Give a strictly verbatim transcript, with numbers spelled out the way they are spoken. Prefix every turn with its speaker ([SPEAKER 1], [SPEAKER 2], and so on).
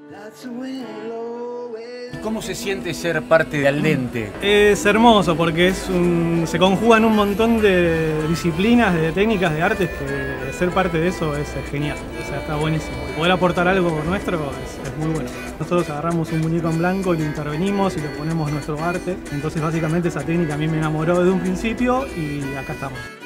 [SPEAKER 1] ¿Cómo se siente ser parte de Al Dente?
[SPEAKER 2] Es hermoso porque es un, se conjugan un montón de disciplinas, de técnicas, de artes, que ser parte de eso es genial, o sea, está buenísimo. Poder aportar algo nuestro es, es muy bueno. Nosotros agarramos un muñeco en blanco y lo intervenimos y le ponemos nuestro arte, entonces básicamente esa técnica a mí me enamoró desde un principio y acá estamos.